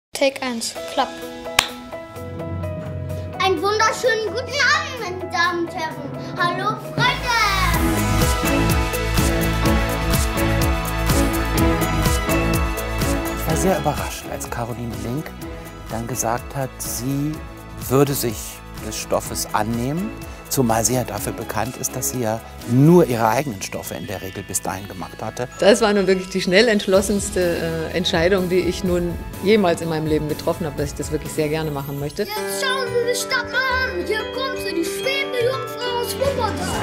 Take 1, klapp. Einen wunderschönen guten Abend, meine Damen und Herren. Hallo, Freunde! Ich war sehr überrascht, als Caroline Link dann gesagt hat, sie würde sich des Stoffes annehmen, zumal sie ja dafür bekannt ist, dass sie ja nur ihre eigenen Stoffe in der Regel bis dahin gemacht hatte. Das war nun wirklich die schnell entschlossenste Entscheidung, die ich nun jemals in meinem Leben getroffen habe, dass ich das wirklich sehr gerne machen möchte. Jetzt schauen Sie die Stadt mal an. Hier kommt sie, die schwebende Jungfrau aus Wuppertal.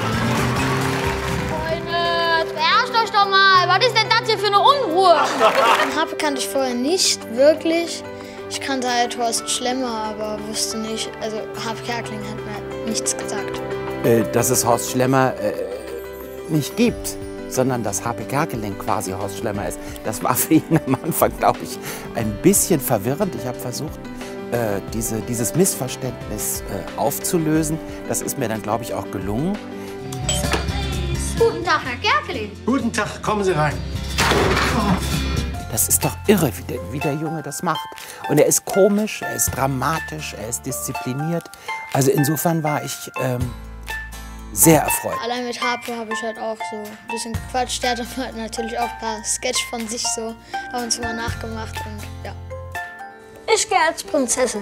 Freunde, beherrscht euch doch mal. Was ist denn das hier für eine Unruhe? Harpe kannte ich vorher nicht wirklich. Ich kannte halt Horst Schlemmer, aber wusste nicht, also Harpe Kerkeling hat mir nichts gesagt. Dass es Horst Schlemmer nicht gibt, sondern dass Harpe Kerkeling quasi Horst Schlemmer ist. Das war für ihn am Anfang, glaube ich, ein bisschen verwirrend. Ich habe versucht, dieses Missverständnis aufzulösen. Das ist mir dann, glaube ich, auch gelungen. Guten Tag, Herr Kerkeling. Guten Tag, kommen Sie rein. Das ist doch irre, wie der Junge das macht. Und er ist komisch, er ist dramatisch, er ist diszipliniert. Also insofern war ich sehr erfreut. Allein mit Harpe habe ich halt auch so ein bisschen gequatscht. Der hat halt natürlich auch ein paar Sketch von sich so ab und zu mal nachgemacht und ja. Ich gehe als Prinzessin.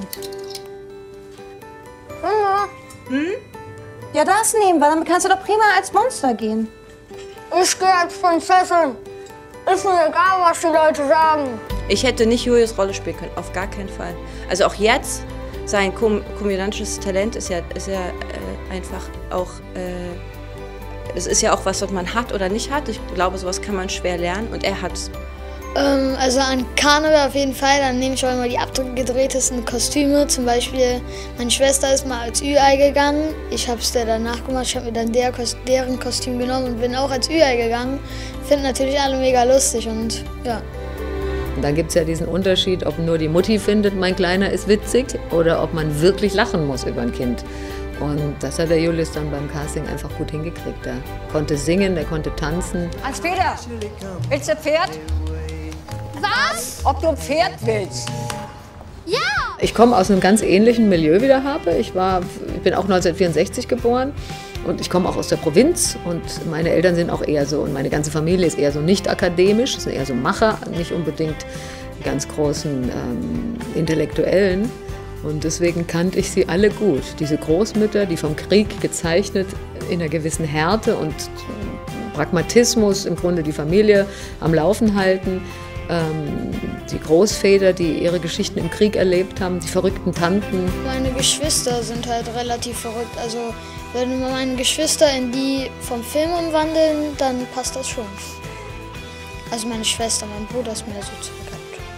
Ja, das nehmen wir. Dann kannst du doch prima als Monster gehen. Ich gehe als Prinzessin. Ist mir egal, was die Leute sagen. Ich hätte nicht Julius Rolle spielen können, auf gar keinen Fall. Also auch jetzt, sein komödiantisches Talent ist ja einfach auch, es ist ja auch was man hat oder nicht hat. Ich glaube, sowas kann man schwer lernen und er hat's. Also an Karneval auf jeden Fall, dann nehme ich auch immer die abgedrehtesten Kostüme. Zum Beispiel, meine Schwester ist mal als Ü-Ei gegangen. Ich habe es der danach gemacht, ich habe mir dann deren Kostüm genommen und bin auch als Ü-Ei gegangen. Finden natürlich alle mega lustig und ja. Und dann gibt es ja diesen Unterschied, ob nur die Mutti findet, mein Kleiner ist witzig, oder ob man wirklich lachen muss über ein Kind. Und das hat der Julius dann beim Casting einfach gut hingekriegt. Er konnte singen, er konnte tanzen. Hans-Peter, willst du ein Pferd? Was? Ob du ein Pferd willst? Ja! Ich komme aus einem ganz ähnlichen Milieu wie der Harpe. Ich bin auch 1964 geboren und ich komme auch aus der Provinz und meine Eltern sind auch eher so und meine ganze Familie ist eher so nicht akademisch, sind eher so Macher, nicht unbedingt ganz großen Intellektuellen. Und deswegen kannte ich sie alle gut. Diese Großmütter, die vom Krieg gezeichnet in einer gewissen Härte und Pragmatismus im Grunde die Familie am Laufen halten. Die Großväter, die ihre Geschichten im Krieg erlebt haben, die verrückten Tanten. Meine Geschwister sind halt relativ verrückt. Also wenn wir meine Geschwister in die vom Film umwandeln, dann passt das schon. Also meine Schwester, mein Bruder ist mehr so zurückhaltend.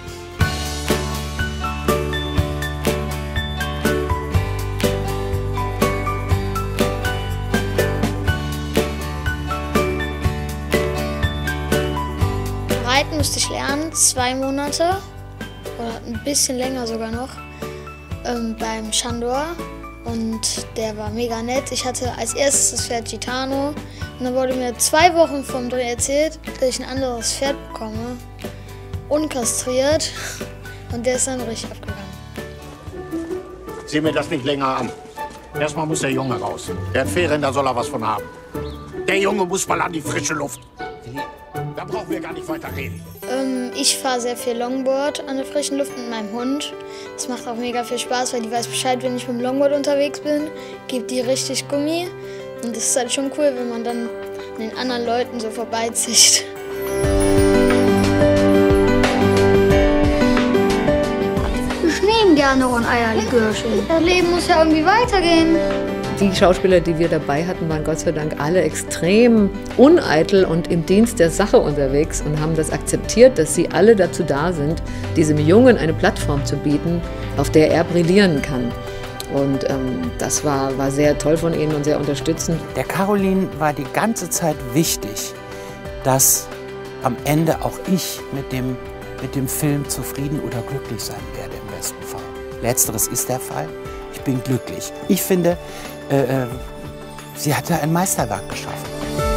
Reiten musste ich lernen, 2 Monate oder ein bisschen länger sogar noch, beim Chandor und der war mega nett. Ich hatte als erstes das Pferd Gitano und dann wurde mir 2 Wochen vom Dreh erzählt, dass ich ein anderes Pferd bekomme, unkastriert und der ist dann richtig abgegangen. Sieh mir das nicht länger an. Erstmal muss der Junge raus. Der hat Ferien, da soll er was von haben. Der Junge muss mal an die frische Luft. Da brauchen wir gar nicht weiter reden. Ich fahre sehr viel Longboard an der frischen Luft mit meinem Hund. Das macht auch mega viel Spaß, weil die weiß Bescheid, wenn ich mit dem Longboard unterwegs bin, gibt die richtig Gummi. Und das ist halt schon cool, wenn man dann an den anderen Leuten so vorbeizieht. Ich nehme gerne ein Eierlikörchen. Das Leben muss ja irgendwie weitergehen. Die Schauspieler, die wir dabei hatten, waren Gott sei Dank alle extrem uneitel und im Dienst der Sache unterwegs und haben das akzeptiert, dass sie alle dazu da sind, diesem Jungen eine Plattform zu bieten, auf der er brillieren kann. Und das war sehr toll von ihnen und sehr unterstützend. Der Caroline war die ganze Zeit wichtig, dass am Ende auch ich mit dem Film zufrieden oder glücklich sein werde im besten Fall. Letzteres ist der Fall. Ich bin glücklich. Ich finde, sie hat ein Meisterwerk geschaffen.